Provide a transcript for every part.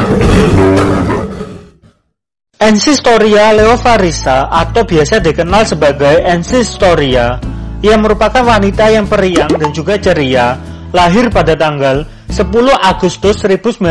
Ensistoria leovarisa atau biasa dikenal sebagai Ensistoria, yang merupakan wanita yang periang dan juga ceria, lahir pada tanggal 10 Agustus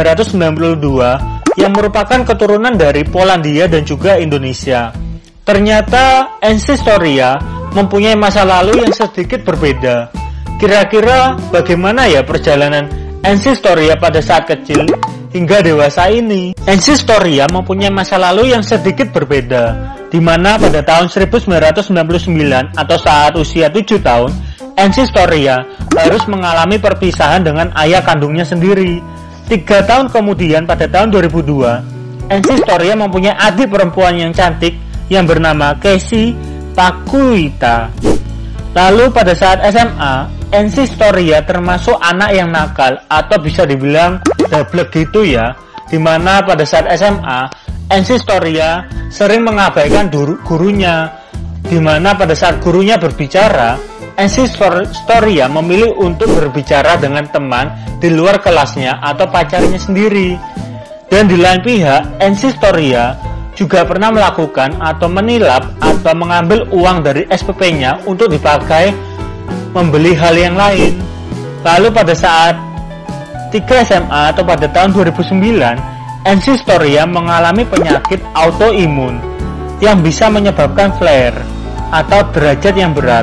1992, yang merupakan keturunan dari Polandia dan juga Indonesia. Ternyata Ensistoria mempunyai masa lalu yang sedikit berbeda. Kira-kira bagaimana ya perjalanan Ensistoria pada saat kecil hingga dewasa ini? Ensistoria mempunyai masa lalu yang sedikit berbeda, di mana pada tahun 1999 atau saat usia 7 tahun, Ensistoria harus mengalami perpisahan dengan ayah kandungnya sendiri. 3 tahun kemudian pada tahun 2002, Ensistoria mempunyai adik perempuan yang cantik yang bernama Casey Pakuita. Lalu pada saat SMA, Ensistoria termasuk anak yang nakal atau bisa dibilang dablek gitu ya, dimana pada saat SMA Ensistoria sering mengabaikan gurunya, dimana pada saat gurunya berbicara, Ensistoria memilih untuk berbicara dengan teman di luar kelasnya atau pacarnya sendiri. Dan di lain pihak, Ensistoria juga pernah melakukan atau menilap atau mengambil uang dari SPP-nya untuk dipakai membeli hal yang lain. Lalu pada saat 3 SMA atau pada tahun 2009, Ensistoria mengalami penyakit autoimun yang bisa menyebabkan flare atau derajat yang berat.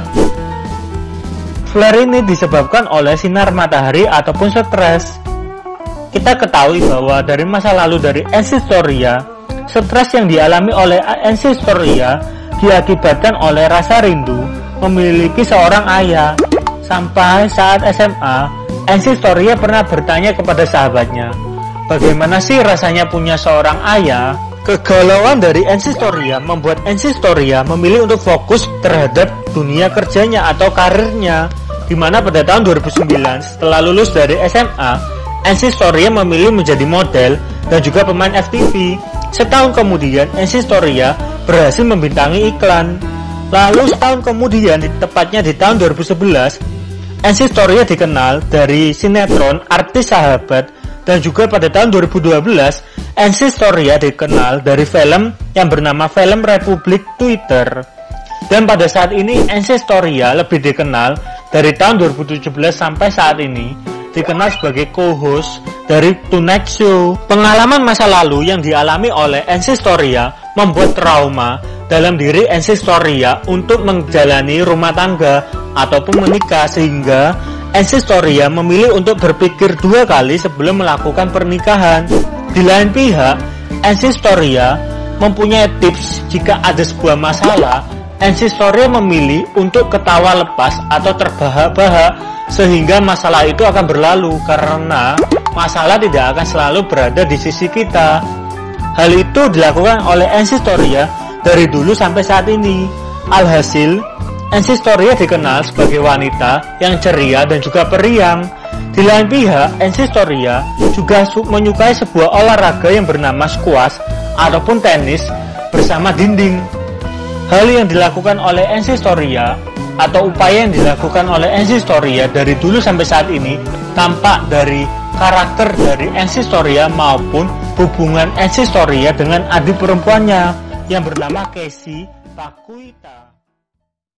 Flare ini disebabkan oleh sinar matahari ataupun stres. Kita ketahui bahwa dari masa lalu dari Ensistoria, stres yang dialami oleh Ensistoria diakibatkan oleh rasa rindu memiliki seorang ayah. Sampai saat SMA, Ensistoria pernah bertanya kepada sahabatnya, bagaimana sih rasanya punya seorang ayah? Kegalauan dari Ensistoria membuat Ensistoria memilih untuk fokus terhadap dunia kerjanya atau karirnya, dimana pada tahun 2009 setelah lulus dari SMA, Ensistoria memilih menjadi model dan juga pemain FTV. Setahun kemudian, Ensistoria berhasil membintangi iklan. Lalu setahun kemudian, tepatnya di tahun 2011, Ensistoria dikenal dari sinetron Artis Sahabat, dan juga pada tahun 2012, Ensistoria dikenal dari film yang bernama Film Republik Twitter. Dan pada saat ini, Ensistoria lebih dikenal dari tahun 2017 sampai saat ini, dikenal sebagai co-host dari Tonight Show. Pengalaman masa lalu yang dialami oleh Ensistoria membuat trauma dalam diri Ensistoria untuk menjalani rumah tangga ataupun menikah, sehingga Ensistoria memilih untuk berpikir 2 kali sebelum melakukan pernikahan. Di lain pihak, Ensistoria mempunyai tips jika ada sebuah masalah. Ensistoria memilih untuk ketawa lepas atau terbahak-bahak, sehingga masalah itu akan berlalu, karena masalah tidak akan selalu berada di sisi kita. Hal itu dilakukan oleh Ensistoria dari dulu sampai saat ini. Alhasil, Ensistoria dikenal sebagai wanita yang ceria dan juga periang. Di lain pihak, Ensistoria juga menyukai sebuah olahraga yang bernama squash ataupun tenis bersama dinding. Hal yang dilakukan oleh Ensistoria atau upaya yang dilakukan oleh Ensistoria dari dulu sampai saat ini tampak dari karakter dari Ensistoria maupun hubungan Ensistoria dengan adik perempuannya yang bernama Casey Pakuita.